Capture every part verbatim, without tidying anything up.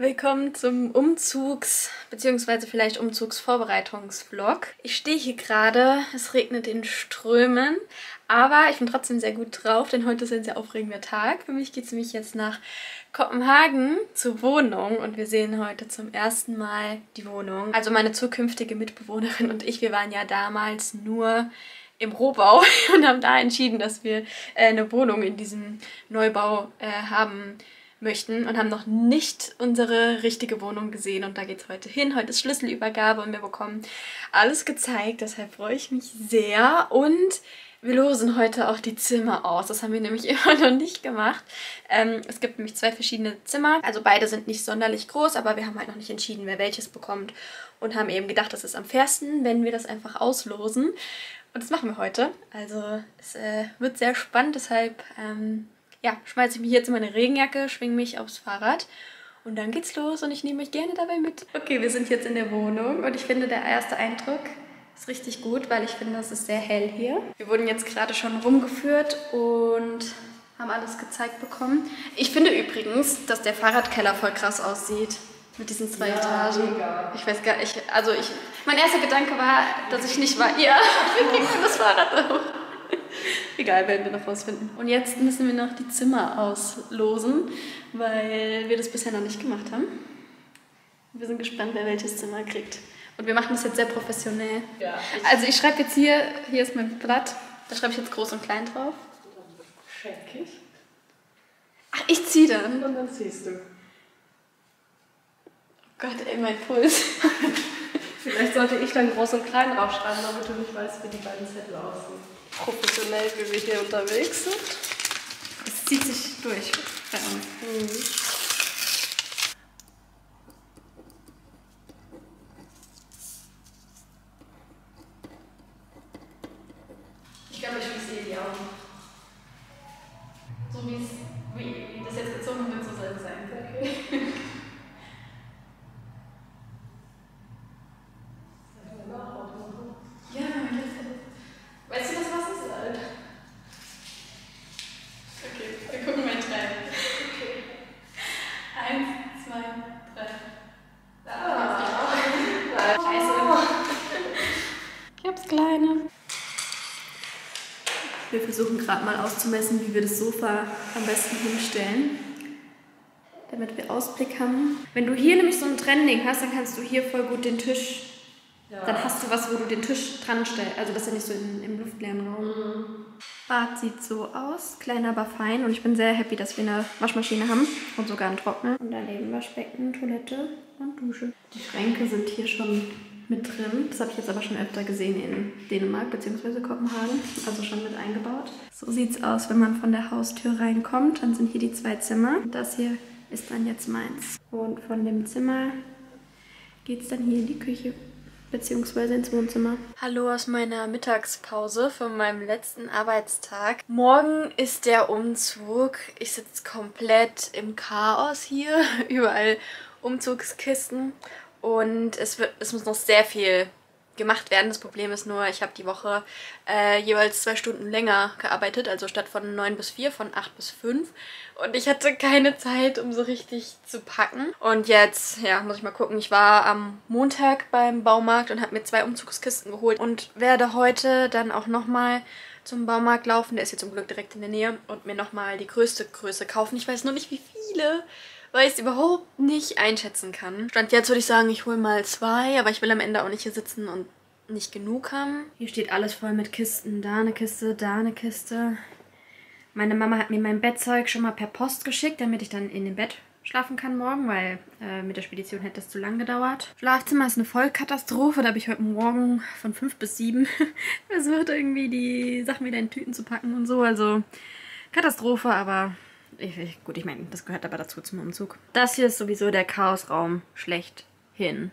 Willkommen zum Umzugs- bzw. vielleicht Umzugsvorbereitungsvlog. Ich stehe hier gerade, es regnet in Strömen, aber ich bin trotzdem sehr gut drauf, denn heute ist ein sehr aufregender Tag. Für mich geht es nämlich jetzt nach Kopenhagen zur Wohnung und wir sehen heute zum ersten Mal die Wohnung. Also meine zukünftige Mitbewohnerin und ich, wir waren ja damals nur im Rohbau und haben da entschieden, dass wir äh, eine Wohnung in diesem Neubau äh, haben möchten und haben noch nicht unsere richtige Wohnung gesehen und da geht es heute hin. Heute ist Schlüsselübergabe und wir bekommen alles gezeigt, deshalb freue ich mich sehr und wir losen heute auch die Zimmer aus. Das haben wir nämlich immer noch nicht gemacht. Ähm, es gibt nämlich zwei verschiedene Zimmer, also beide sind nicht sonderlich groß, aber wir haben halt noch nicht entschieden, wer welches bekommt und haben eben gedacht, das ist am fairsten, wenn wir das einfach auslosen und das machen wir heute. Also es äh, wird sehr spannend, deshalb ähm, ja, schmeiße ich mich jetzt in meine Regenjacke, schwinge mich aufs Fahrrad und dann geht's los und ich nehme euch gerne dabei mit. Okay, wir sind jetzt in der Wohnung und ich finde, der erste Eindruck ist richtig gut, weil ich finde, es ist sehr hell hier. Wir wurden jetzt gerade schon rumgeführt und haben alles gezeigt bekommen. Ich finde übrigens, dass der Fahrradkeller voll krass aussieht. Mit diesen zwei ja, Etagen. Mega. Ich weiß gar nicht, also ich, mein erster Gedanke war, dass ich nicht war, ja, wir kriegen das Fahrrad hoch. Egal, werden wir noch rausfinden. Und jetzt müssen wir noch die Zimmer auslosen, weil wir das bisher noch nicht gemacht haben. Wir sind gespannt, wer welches Zimmer kriegt. Und wir machen das jetzt sehr professionell. Ja, ich also ich schreibe jetzt hier, hier ist mein Blatt, da schreibe ich jetzt groß und klein drauf. Check ich. Ach, ich ziehe dann. Und dann ziehst du. Oh Gott, ey, mein Puls. Vielleicht sollte ich dann groß und klein draufschreiben, damit du nicht weißt, wie die beiden Zettel aussehen. Professionell, wie wir hier unterwegs sind. Es zieht sich durch bei uns. Mhm. Ich glaube, ich schließe eh die Augen. So wie, wie das jetzt gezogen wird, so soll es sein. Okay. Wir versuchen gerade mal auszumessen, wie wir das Sofa am besten hinstellen, damit wir Ausblick haben. Wenn du hier nämlich so ein Trennding hast, dann kannst du hier voll gut den Tisch, ja. Dann hast du was, wo du den Tisch dran stellst, also das ist ja nicht so in, im luftleeren Raum. Mhm. Bad sieht so aus, klein aber fein und ich bin sehr happy, dass wir eine Waschmaschine haben und sogar einen Trockner. Und daneben Waschbecken, Toilette und Dusche. Die Schränke sind hier schon mit drin. Das habe ich jetzt aber schon öfter gesehen in Dänemark bzw. Kopenhagen, also schon mit eingebaut. So sieht es aus, wenn man von der Haustür reinkommt. Dann sind hier die zwei Zimmer. Das hier ist dann jetzt meins. Und von dem Zimmer geht es dann hier in die Küche bzw. ins Wohnzimmer. Hallo aus meiner Mittagspause von meinem letzten Arbeitstag. Morgen ist der Umzug. Ich sitze komplett im Chaos hier. Überall Umzugskisten. Und es, wird, es muss noch sehr viel gemacht werden. Das Problem ist nur, ich habe die Woche äh, jeweils zwei Stunden länger gearbeitet. Also statt von neun bis vier, von acht bis fünf. Und ich hatte keine Zeit, um so richtig zu packen. Und jetzt, ja, muss ich mal gucken. Ich war am Montag beim Baumarkt und habe mir zwei Umzugskisten geholt. Und werde heute dann auch nochmal zum Baumarkt laufen. Der ist hier zum Glück direkt in der Nähe. Und mir nochmal die größte Größe kaufen. Ich weiß nur nicht, wie viele, weil ich es überhaupt nicht einschätzen kann. Stand jetzt würde ich sagen, ich hole mal zwei, aber ich will am Ende auch nicht hier sitzen und nicht genug haben. Hier steht alles voll mit Kisten. Da eine Kiste, da eine Kiste. Meine Mama hat mir mein Bettzeug schon mal per Post geschickt, damit ich dann in dem Bett schlafen kann morgen, weil äh, mit der Spedition hätte das zu lang gedauert. Schlafzimmer ist eine Vollkatastrophe. Da habe ich heute Morgen von fünf bis sieben versucht, irgendwie die Sachen wieder in Tüten zu packen und so. Also Katastrophe, aber Ich, ich, gut, ich meine, das gehört aber dazu zum Umzug. Das hier ist sowieso der Chaosraum schlechthin.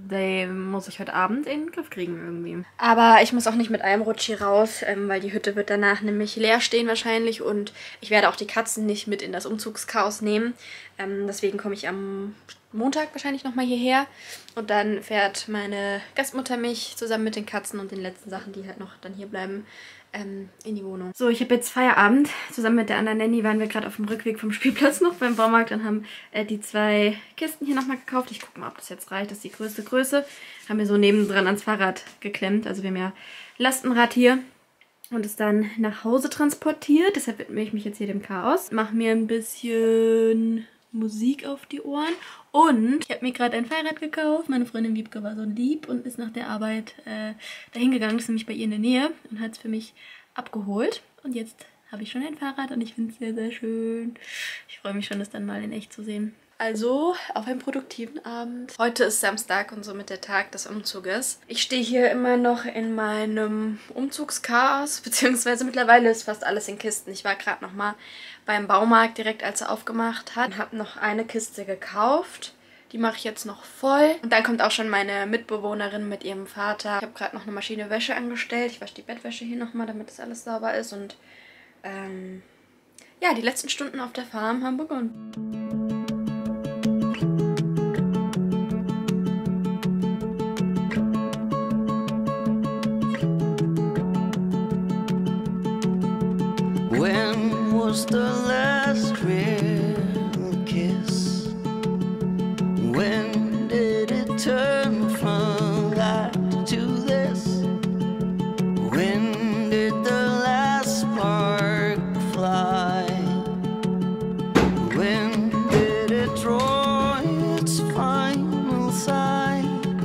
Den muss ich heute Abend in den Griff kriegen irgendwie. Aber ich muss auch nicht mit einem Rutsch hier raus, ähm, weil die Hütte wird danach nämlich leer stehen wahrscheinlich und ich werde auch die Katzen nicht mit in das Umzugschaos nehmen. Ähm, deswegen komme ich am Montag wahrscheinlich nochmal hierher. Und dann fährt meine Gastmutter mich zusammen mit den Katzen und den letzten Sachen, die halt noch dann hier bleiben, ähm, in die Wohnung. So, ich habe jetzt Feierabend. Zusammen mit der anderen Nanny waren wir gerade auf dem Rückweg vom Spielplatz noch beim Baumarkt und haben äh, die zwei Kisten hier nochmal gekauft. Ich gucke mal, ob das jetzt reicht. Das ist die größte Größe. Haben wir so nebendran ans Fahrrad geklemmt. Also wir haben ja Lastenrad hier. Und es dann nach Hause transportiert. Deshalb widme ich mich jetzt hier dem Chaos. Mache mir ein bisschen Musik auf die Ohren. Und ich habe mir gerade ein Fahrrad gekauft. Meine Freundin Wiebke war so lieb und ist nach der Arbeit äh, dahin gegangen. Das ist nämlich bei ihr in der Nähe und hat es für mich abgeholt. Und jetzt habe ich schon ein Fahrrad und ich finde es sehr, sehr schön. Ich freue mich schon, das dann mal in echt zu sehen. Also auf einen produktiven Abend. Heute ist Samstag und somit der Tag des Umzuges. Ich stehe hier immer noch in meinem Umzugschaos, beziehungsweise mittlerweile ist fast alles in Kisten. Ich war gerade noch mal beim Baumarkt direkt, als er aufgemacht hat und habe noch eine Kiste gekauft. Die mache ich jetzt noch voll. Und dann kommt auch schon meine Mitbewohnerin mit ihrem Vater. Ich habe gerade noch eine Maschine Wäsche angestellt. Ich wasche die Bettwäsche hier nochmal, damit das alles sauber ist. Und ähm, ja, die letzten Stunden auf der Farm haben begonnen. The last real kiss. When did it turn from that to this? When did the last spark fly? When did it draw its final sigh?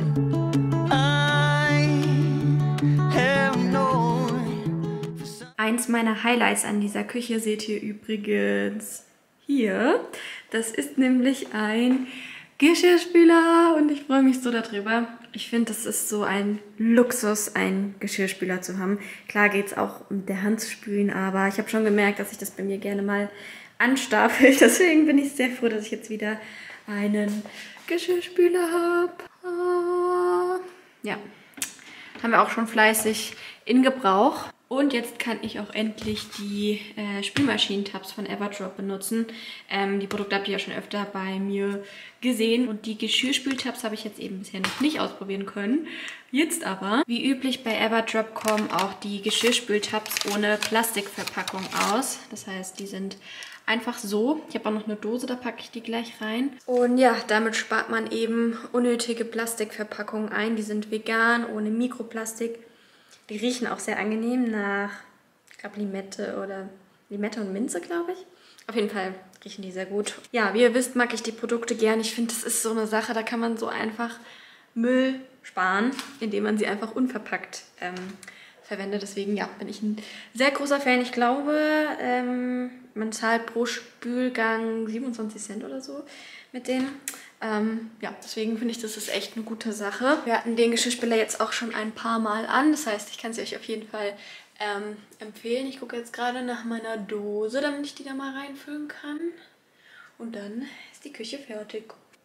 I have known. Eins meiner Highlights an dieser Küche seht ihr übrigens hier. Das ist nämlich ein Geschirrspüler und ich freue mich so darüber. Ich finde, das ist so ein Luxus, einen Geschirrspüler zu haben. Klar geht es auch mit der Hand zu spülen, aber ich habe schon gemerkt, dass ich das bei mir gerne mal anstapel. Deswegen bin ich sehr froh, dass ich jetzt wieder einen Geschirrspüler habe. Ah. Ja, haben wir auch schon fleißig in Gebrauch. Und jetzt kann ich auch endlich die äh, Spülmaschinentabs von Everdrop benutzen. Ähm, die Produkte habt ihr ja schon öfter bei mir gesehen. Und die Geschirrspültabs habe ich jetzt eben bisher noch nicht ausprobieren können. Jetzt aber, wie üblich bei Everdrop, kommen auch die Geschirrspültabs ohne Plastikverpackung aus. Das heißt, die sind einfach so. Ich habe auch noch eine Dose, da packe ich die gleich rein. Und ja, damit spart man eben unnötige Plastikverpackungen ein. Die sind vegan, ohne Mikroplastik. Die riechen auch sehr angenehm nach, ich glaube, Limette oder Limette und Minze, glaube ich. Auf jeden Fall riechen die sehr gut. Ja, wie ihr wisst, mag ich die Produkte gern. Ich finde, das ist so eine Sache, da kann man so einfach Müll sparen, indem man sie einfach unverpackt ähm, verwendet. Deswegen, ja, bin ich ein sehr großer Fan. Ich glaube, ähm, man zahlt pro Spülgang siebenundzwanzig Cent oder so mit denen. Ähm, ja, deswegen finde ich, das ist echt eine gute Sache. Wir hatten den Geschirrspüler jetzt auch schon ein paar Mal an. Das heißt, ich kann sie euch auf jeden Fall ähm, empfehlen. Ich gucke jetzt gerade nach meiner Dose, damit ich die da mal reinfüllen kann. Und dann ist die Küche fertig.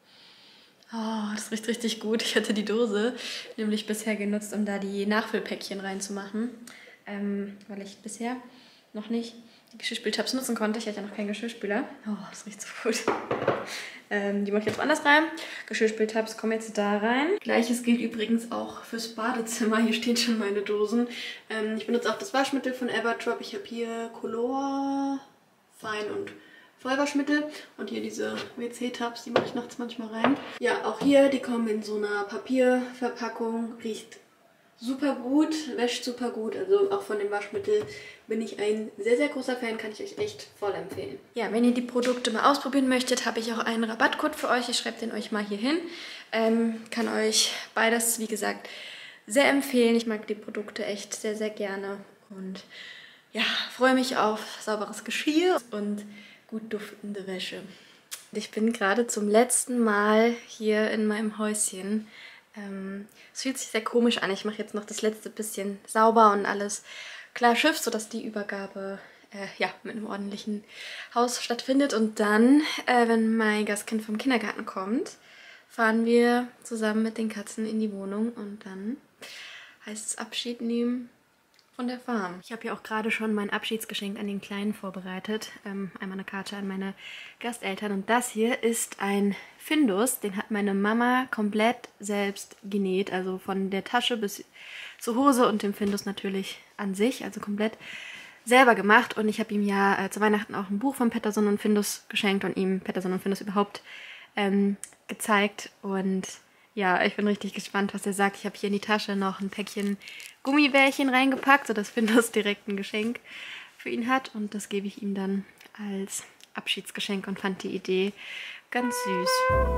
Oh, das riecht richtig gut. Ich hatte die Dose nämlich bisher genutzt, um da die Nachfüllpäckchen reinzumachen. Ähm, weil ich bisher noch nicht die Geschirrspültabs nutzen konnte. Ich hatte ja noch keinen Geschirrspüler. Oh, das riecht so gut. Ähm, die mache ich jetzt woanders rein. Geschirrspültabs kommen jetzt da rein. Gleiches gilt übrigens auch fürs Badezimmer. Hier stehen schon meine Dosen. Ähm, ich benutze auch das Waschmittel von Everdrop. Ich habe hier Color, Fein und Vollwaschmittel. Und hier diese W C-Tabs, die mache ich nachts manchmal rein. Ja, auch hier, die kommen in so einer Papierverpackung. Riecht super gut, wäscht super gut. Also auch von dem Waschmittel bin ich ein sehr, sehr großer Fan. Kann ich euch echt voll empfehlen. Ja, wenn ihr die Produkte mal ausprobieren möchtet, habe ich auch einen Rabattcode für euch. Ich schreibe den euch mal hier hin. Ähm, kann euch beides, wie gesagt, sehr empfehlen. Ich mag die Produkte echt sehr, sehr gerne. Und ja, freue mich auf sauberes Geschirr und gut duftende Wäsche. Ich bin gerade zum letzten Mal hier in meinem Häuschen. Ähm, es fühlt sich sehr komisch an. Ich mache jetzt noch das letzte bisschen sauber und alles klar Schiff, sodass die Übergabe äh, ja, mit einem ordentlichen Haus stattfindet. Und dann, äh, wenn mein Gastkind vom Kindergarten kommt, fahren wir zusammen mit den Katzen in die Wohnung und dann heißt es Abschied nehmen von der Farm. Ich habe ja auch gerade schon mein Abschiedsgeschenk an den Kleinen vorbereitet. Ähm, einmal eine Karte an meine Gasteltern. Und das hier ist ein Findus. Den hat meine Mama komplett selbst genäht. Also von der Tasche bis zur Hose und dem Findus natürlich an sich. Also komplett selber gemacht. Und ich habe ihm ja äh, zu Weihnachten auch ein Buch von Pettersson und Findus geschenkt und ihm Pettersson und Findus überhaupt ähm, gezeigt. Und ja, ich bin richtig gespannt, was er sagt. Ich habe hier in die Tasche noch ein Päckchen Gummibärchen reingepackt, sodass Findus direkt ein Geschenk für ihn hat. Und das gebe ich ihm dann als Abschiedsgeschenk und fand die Idee ganz süß.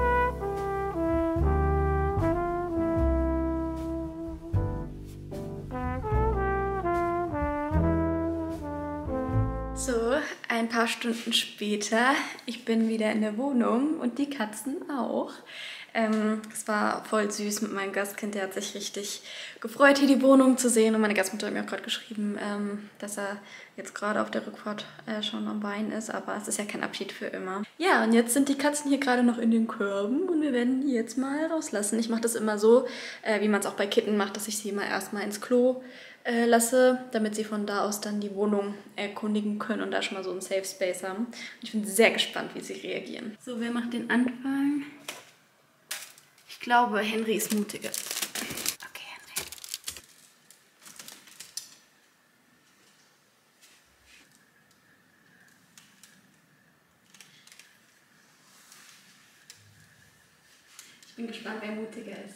So, ein paar Stunden später. Ich bin wieder in der Wohnung und die Katzen auch. Ähm, es war voll süß mit meinem Gastkind. Der hat sich richtig gefreut, hier die Wohnung zu sehen. Und meine Gastmutter hat mir auch gerade geschrieben, ähm, dass er jetzt gerade auf der Rückfahrt äh, schon am Weinen ist. Aber es ist ja kein Abschied für immer. Ja, und jetzt sind die Katzen hier gerade noch in den Körben. Und wir werden die jetzt mal rauslassen. Ich mache das immer so, äh, wie man es auch bei Kitten macht, dass ich sie immer erstmal ins Klo äh, lasse, damit sie von da aus dann die Wohnung erkundigen können und da schon mal so einen Safe Space haben. Und ich bin sehr gespannt, wie sie reagieren. So, wer macht den Anfang? Ich glaube, Henry ist mutiger. Okay, Henry. Ich bin gespannt, wer mutiger ist.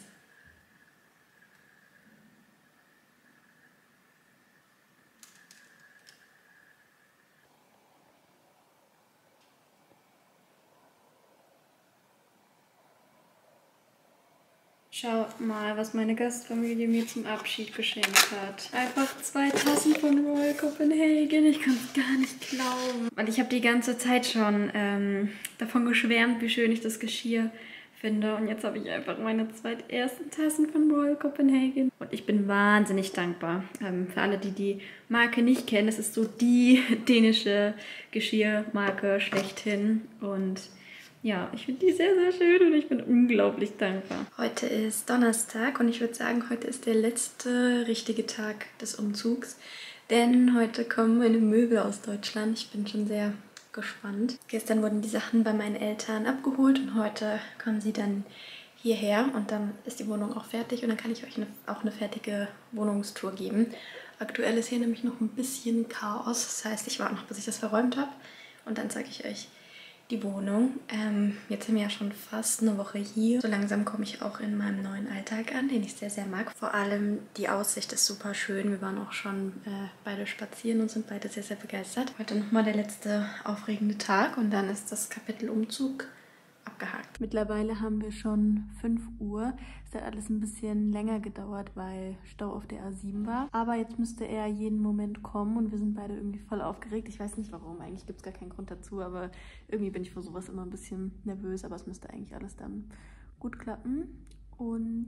Schaut mal, was meine Gastfamilie mir zum Abschied geschenkt hat. Einfach zwei Tassen von Royal Copenhagen. Ich kann es gar nicht glauben. Weil ich habe die ganze Zeit schon ähm, davon geschwärmt, wie schön ich das Geschirr finde. Und jetzt habe ich einfach meine zwei ersten Tassen von Royal Copenhagen. Und ich bin wahnsinnig dankbar. Ähm, für alle, die die Marke nicht kennen, es ist so die dänische Geschirrmarke schlechthin. Und ja, ich finde die sehr, sehr schön und ich bin unglaublich dankbar. Heute ist Donnerstag und ich würde sagen, heute ist der letzte richtige Tag des Umzugs. Denn heute kommen meine Möbel aus Deutschland. Ich bin schon sehr gespannt. Gestern wurden die Sachen bei meinen Eltern abgeholt und heute kommen sie dann hierher. Und dann ist die Wohnung auch fertig und dann kann ich euch eine, auch eine fertige Wohnungstour geben. Aktuell ist hier nämlich noch ein bisschen Chaos. Das heißt, ich warte noch, bis ich das verräumt habe. Und dann zeige ich euch die Wohnung. Ähm, jetzt sind wir ja schon fast eine Woche hier. So langsam komme ich auch in meinem neuen Alltag an, den ich sehr, sehr mag. Vor allem die Aussicht ist super schön. Wir waren auch schon äh, beide spazieren und sind beide sehr, sehr begeistert. Heute nochmal der letzte aufregende Tag und dann ist das Kapitel Umzug abgehakt. Mittlerweile haben wir schon fünf Uhr. Es hat alles ein bisschen länger gedauert, weil Stau auf der A sieben war. Aber jetzt müsste er jeden Moment kommen und wir sind beide irgendwie voll aufgeregt. Ich weiß nicht warum, eigentlich gibt es gar keinen Grund dazu, aber irgendwie bin ich vor sowas immer ein bisschen nervös. Aber es müsste eigentlich alles dann gut klappen. Und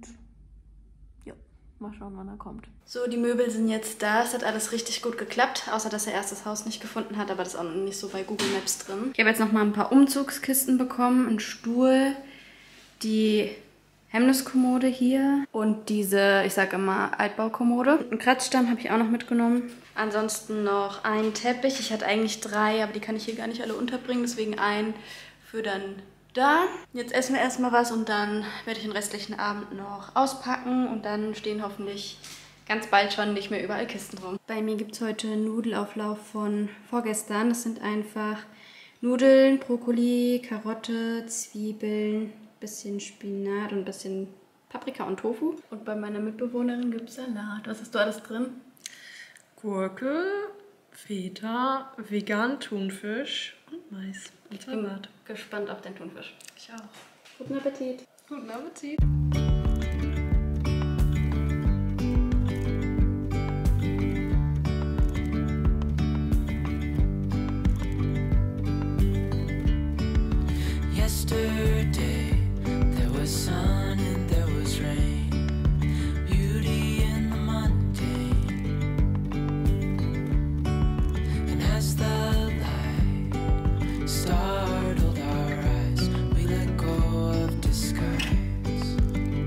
ja, mal schauen, wann er kommt. So, die Möbel sind jetzt da. Es hat alles richtig gut geklappt, außer dass er erst das Haus nicht gefunden hat, aber das ist auch noch nicht so bei Google Maps drin. Ich habe jetzt noch mal ein paar Umzugskisten bekommen, einen Stuhl, die Hemmniskommode hier und diese, ich sage immer, Altbaukommode. Einen Kratzstamm habe ich auch noch mitgenommen. Ansonsten noch einen Teppich. Ich hatte eigentlich drei, aber die kann ich hier gar nicht alle unterbringen, deswegen einen für dann da. Jetzt essen wir erstmal was und dann werde ich den restlichen Abend noch auspacken und dann stehen hoffentlich ganz bald schon nicht mehr überall Kisten rum. Bei mir gibt es heute Nudelauflauf von vorgestern. Das sind einfach Nudeln, Brokkoli, Karotte, Zwiebeln, bisschen Spinat und ein bisschen Paprika und Tofu. Und bei meiner Mitbewohnerin gibt es Salat. Was hast du alles drin? Gurke, Feta, vegan Thunfisch und Mais und Salat. Ich bin gespannt auf den Thunfisch. Ich auch. Guten Appetit. Guten Appetit. Yesterday there was sun and there was rain, beauty in the mundane. And as the light startled our eyes, we let go of disguise.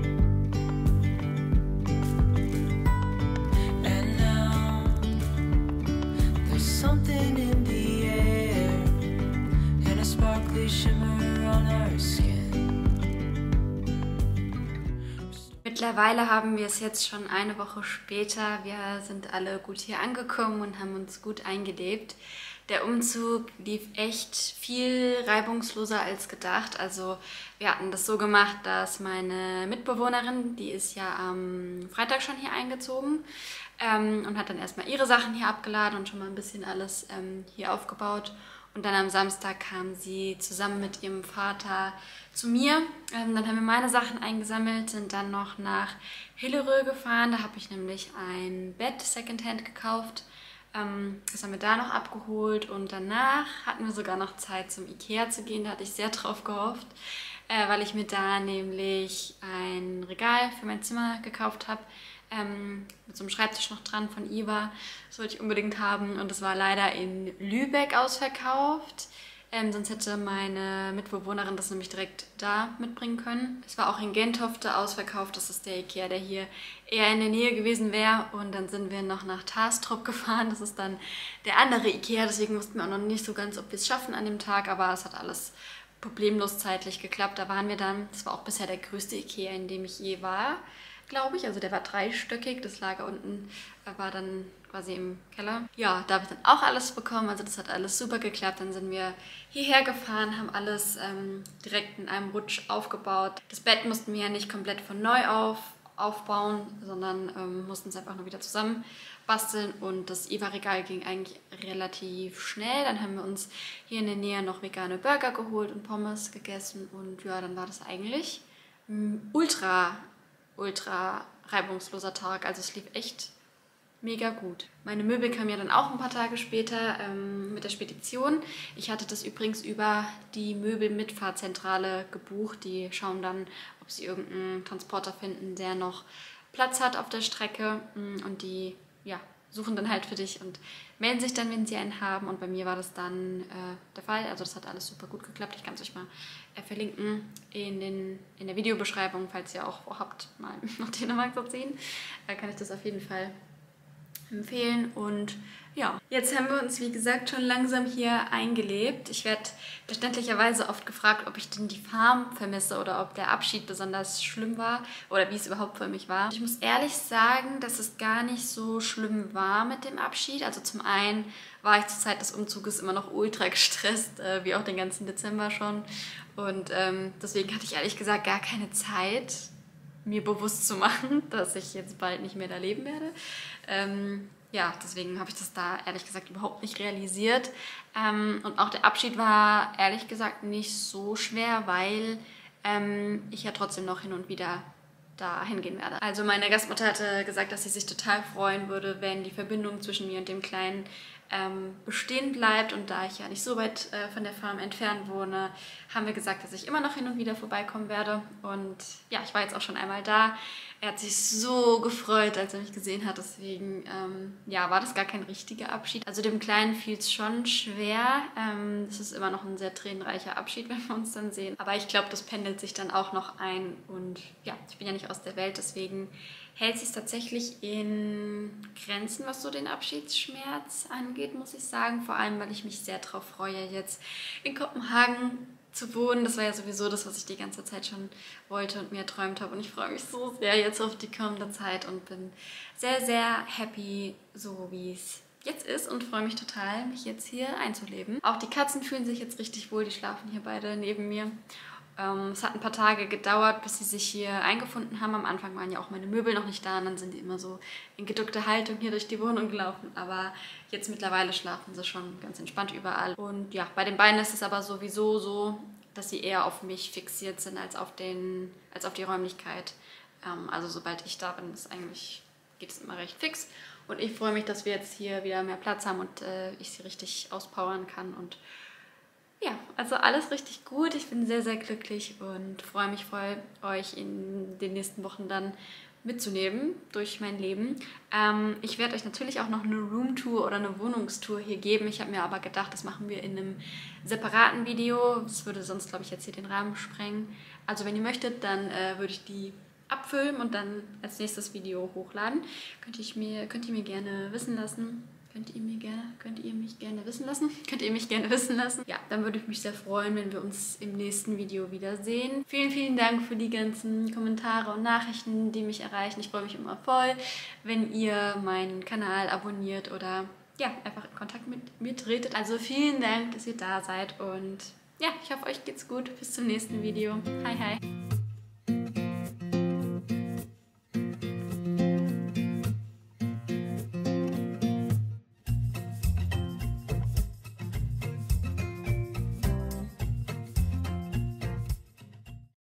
Mittlerweile haben wir es jetzt schon eine Woche später. Wir sind alle gut hier angekommen und haben uns gut eingelebt. Der Umzug lief echt viel reibungsloser als gedacht. Also wir hatten das so gemacht, dass meine Mitbewohnerin, die ist ja am Freitag schon hier eingezogen ähm, und hat dann erstmal ihre Sachen hier abgeladen und schon mal ein bisschen alles ähm, hier aufgebaut. Und dann am Samstag kam sie zusammen mit ihrem Vater zu mir. Ähm, dann haben wir meine Sachen eingesammelt, sind dann noch nach Hillerød gefahren. Da habe ich nämlich ein Bett Secondhand gekauft. Ähm, das haben wir da noch abgeholt und danach hatten wir sogar noch Zeit zum Ikea zu gehen. Da hatte ich sehr drauf gehofft, äh, weil ich mir da nämlich ein Regal für mein Zimmer gekauft habe. Ähm, mit so einem Schreibtisch noch dran von Iva. Das wollte ich unbedingt haben und das war leider in Lübeck ausverkauft. Ähm, sonst hätte meine Mitbewohnerin das nämlich direkt da mitbringen können. Es war auch in Gentofte ausverkauft. Das ist der Ikea, der hier eher in der Nähe gewesen wäre. Und dann sind wir noch nach Tastrup gefahren. Das ist dann der andere Ikea. Deswegen wussten wir auch noch nicht so ganz, ob wir es schaffen an dem Tag. Aber es hat alles problemlos zeitlich geklappt. Da waren wir dann. Das war auch bisher der größte Ikea, in dem ich je war, glaube ich. Also der war dreistöckig. Das Lager unten war dann quasi im Keller. Ja, da habe ich dann auch alles bekommen. Also das hat alles super geklappt. Dann sind wir hierher gefahren, haben alles ähm, direkt in einem Rutsch aufgebaut. Das Bett mussten wir ja nicht komplett von neu auf, aufbauen, sondern ähm, mussten es einfach nur wieder zusammen basteln. Und das Iva-Regal ging eigentlich relativ schnell. Dann haben wir uns hier in der Nähe noch vegane Burger geholt und Pommes gegessen. Und ja, dann war das eigentlich ein ultra, ultra reibungsloser Tag. Also es lief echt mega gut. Meine Möbel kamen ja dann auch ein paar Tage später ähm, mit der Spedition. Ich hatte das übrigens über die Möbelmitfahrzentrale gebucht. Die schauen dann, ob sie irgendeinen Transporter finden, der noch Platz hat auf der Strecke. Und die ja, suchen dann halt für dich und melden sich dann, wenn sie einen haben. Und bei mir war das dann äh, der Fall. Also das hat alles super gut geklappt. Ich kann es euch mal äh, verlinken in, den, in der Videobeschreibung, falls ihr auch vorhabt, mal nach Dänemark zu ziehen. Da kann ich das auf jeden Fall empfehlen. Und ja, jetzt haben wir uns, wie gesagt, schon langsam hier eingelebt. Ich werde verständlicherweise oft gefragt, ob ich denn die Farm vermisse oder ob der Abschied besonders schlimm war oder wie es überhaupt für mich war. Ich muss ehrlich sagen, dass es gar nicht so schlimm war mit dem Abschied. Also zum einen war ich zur Zeit des Umzuges immer noch ultra gestresst, äh, wie auch den ganzen Dezember schon. Und ähm, deswegen hatte ich ehrlich gesagt gar keine Zeit, mir bewusst zu machen, dass ich jetzt bald nicht mehr da leben werde. Ähm, ja, deswegen habe ich das da ehrlich gesagt überhaupt nicht realisiert. Ähm, und auch der Abschied war ehrlich gesagt nicht so schwer, weil ähm, ich ja trotzdem noch hin und wieder da hingehen werde. Also meine Gastmutter hatte gesagt, dass sie sich total freuen würde, wenn die Verbindung zwischen mir und dem Kleinen ähm, bestehen bleibt. Und da ich ja nicht so weit äh, von der Farm entfernt wohne, haben wir gesagt, dass ich immer noch hin und wieder vorbeikommen werde. Und ja, ich war jetzt auch schon einmal da. Er hat sich so gefreut, als er mich gesehen hat. Deswegen ähm, ja, war das gar kein richtiger Abschied. Also dem Kleinen fiel es schon schwer. Ähm, es ist immer noch ein sehr tränenreicher Abschied, wenn wir uns dann sehen. Aber ich glaube, das pendelt sich dann auch noch ein. Und ja, ich bin ja nicht aus der Welt, deswegen hält sich tatsächlich in Grenzen, was so den Abschiedsschmerz angeht, muss ich sagen. Vor allem, weil ich mich sehr darauf freue, jetzt in Kopenhagen zu wohnen. Das war ja sowieso das, was ich die ganze Zeit schon wollte und mir erträumt habe. Und ich freue mich so sehr jetzt auf die kommende Zeit und bin sehr, sehr happy, so wie es jetzt ist, und freue mich total, mich jetzt hier einzuleben. Auch die Katzen fühlen sich jetzt richtig wohl. Die schlafen hier beide neben mir. Ähm, es hat ein paar Tage gedauert, bis sie sich hier eingefunden haben. Am Anfang waren ja auch meine Möbel noch nicht da und dann sind die immer so in geduckter Haltung hier durch die Wohnung gelaufen. Aber jetzt mittlerweile schlafen sie schon ganz entspannt überall. Und ja, bei den beiden ist es aber sowieso so, dass sie eher auf mich fixiert sind als auf, den, als auf die Räumlichkeit. Ähm, also sobald ich da bin, ist eigentlich, geht es immer recht fix. Und ich freue mich, dass wir jetzt hier wieder mehr Platz haben und äh, ich sie richtig auspowern kann. Und ja, also alles richtig gut. Ich bin sehr, sehr glücklich und freue mich voll, euch in den nächsten Wochen dann mitzunehmen durch mein Leben. Ähm, ich werde euch natürlich auch noch eine Roomtour oder eine Wohnungstour hier geben. Ich habe mir aber gedacht, das machen wir in einem separaten Video. Das würde sonst, glaube ich, jetzt hier den Rahmen sprengen. Also wenn ihr möchtet, dann äh, würde ich die abfilmen und dann als nächstes Video hochladen. Könnt, ich mir, könnt ihr mir gerne wissen lassen. könnt ihr mir gerne, könnt ihr mich gerne wissen lassen. Könnt ihr mich gerne wissen lassen. Ja, dann würde ich mich sehr freuen, wenn wir uns im nächsten Video wiedersehen. Vielen, vielen Dank für die ganzen Kommentare und Nachrichten, die mich erreichen. Ich freue mich immer voll, wenn ihr meinen Kanal abonniert oder ja, einfach in Kontakt mit mir tretet. Also vielen Dank, dass ihr da seid und ja, ich hoffe, euch geht's gut. Bis zum nächsten Video. Hi, hi.